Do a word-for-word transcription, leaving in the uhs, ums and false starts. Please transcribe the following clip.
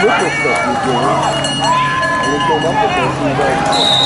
football stuff you're doing. And he came up with this, and he's like,